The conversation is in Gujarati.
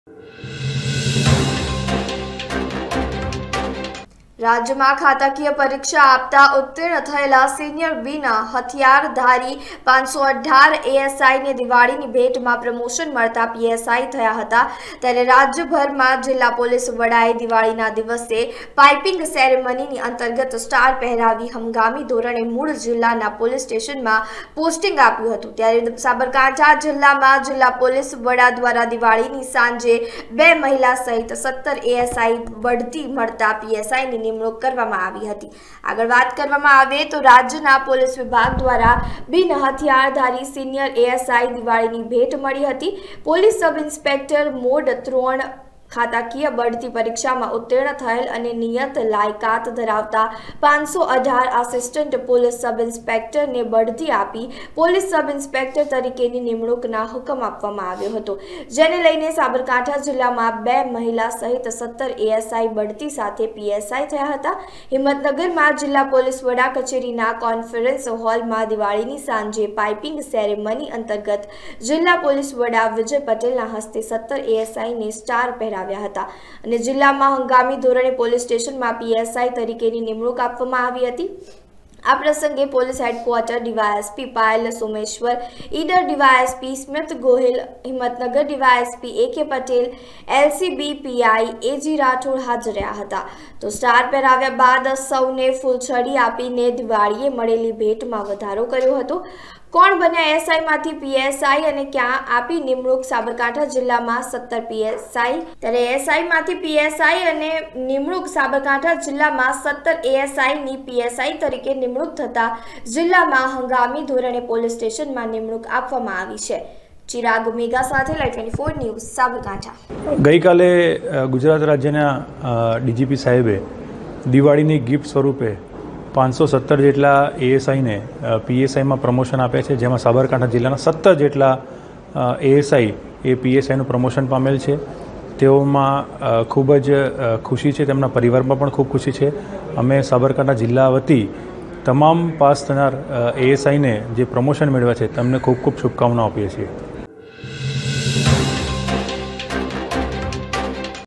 राज्य में खाताकीय परीक्षा आपता उत्तीर्ण थयेला सीनियर बीना हथियारधारी 518 एएसआई ने दिवाળી ની ભેટમાં પ્રમોશન મળતા પીએસઆઈ થયા હતા। ત્યારે રાજ્યભરમાં જિલ્લા પોલીસ વડાએ દિવાળીના દિવસે પાઇપિંગ સેરેમનીની અંતર્ગત સ્ટાર પહેરાવી હંગામી ધોરણે મૂળ જિલ્લાના પોલીસ સ્ટેશનમાં પોસ્ટિંગ આપ્યું હતું। ત્યારે સાબરકાંઠા જિલ્લામાં જિલ્લા પોલીસ વડા દ્વારા દિવાળીની સાંજે 2 મહિલા સહિત 17 એએસઆઈ બઢતી મળતા પીએસઆઈની નિમણૂક કરવામાં આવી હતી। આગળ વાત કરવામાં આવે તો રાજ્યના પોલીસ વિભાગ દ્વારા બિન હથિયારધારી સિનિયર એએસઆઈ દિવાળીની ભેટ મળી હતી। પોલીસ સબ ઇન્સ્પેક્ટર મોડ 3 ખાતાકીય બઢતી પરીક્ષામાં ઉત્તીર્ણ થયેલ અને નિયત લાયકાત ધરાવતા 518 આસિસ્ટન્ટ પોલીસ સબ ઇન્સ્પેક્ટરને બઢતી આપી પોલીસ સબ ઇન્સ્પેક્ટર તરીકેની નિમણૂકના હુકમ આપવામાં આવ્યો હતો। જેને લઈને સાબરકાંઠા જિલ્લામાં 2 મહિલા સહિત 17 એએસઆઈ બઢતી સાથે પીએસઆઈ થયા હતા। હિંમતનગરમાં જિલ્લા પોલીસ વડા કચેરીના કોન્ફરન્સ હોલમાં દિવાળીની સાંજે પાઇપિંગ સેરેમની અંતર્ગત જિલ્લા પોલીસ વડા વિજય પટેલના હસ્તે 17 એએસઆઈને સ્ટાર પહેરાવ્યા અને જિલ્લામાં હંગામી ધોરણે પોલીસ સ્ટેશનમાં પીએસઆઈ તરીકેની નિમણૂક આપવામાં આવી હતી। આ પ્રસંગે police headquarter DYSP Payal Someshwar, Idar DYSP Smit Gohil, Himmatnagar DYSP AK Patel, LCB PI AG Rathod હાજર રહ્યા હતા। તો સ્ટાર પહેરાવ્યા બાદ સૌને ફૂલછડી આપીને દિવાળીએ મળેલી ભેટમાં વધારો કર્યો હતો। કોણ બન્યા એસઆઈ માંથી પીએસઆઈ અને ક્યાં આપી નિમણૂક? સાબરકાંઠા જિલ્લામાં 17 પીએસઆઈ, ત્યારે એસઆઈ માંથી પીએસઆઈ અને નિમણૂક સાબરકાંઠા જિલ્લામાં 17 એએસઆઈ ની પીએસઆઈ તરીકે નિમણૂક થતા જિલ્લામાં હંગામી ધોરણે પોલીસ સ્ટેશનમાં નિમણૂક આપવામાં આવી છે। ચિરાગ મેઘા સાથે લાઈવ 24 ન્યૂઝ સાબરકાંઠા। ગઈકાલે ગુજરાત રાજ્યના ડીજીપી સાહેબે દિવાળીની ગિફ્ટ સ્વરૂપે 517 જેટલા એએસઆઈને પીએસઆઈમાં પ્રમોશન આપ્યા છે, જેમાં સાબરકાંઠા જિલ્લાના 17 જેટલા એએસઆઈ એ પીએસઆઈનું પ્રમોશન પામેલ છે। તેઓમાં ખૂબ જ ખુશી છે, તેમના પરિવારમાં પણ ખૂબ ખુશી છે। અમે સાબરકાંઠા જિલ્લા વતી તમામ પાસ થનાર એએસઆઈને જે પ્રમોશન મેળવ્યા છે તેમને ખૂબ ખૂબ શુભકામનાઓ આપીએ છીએ।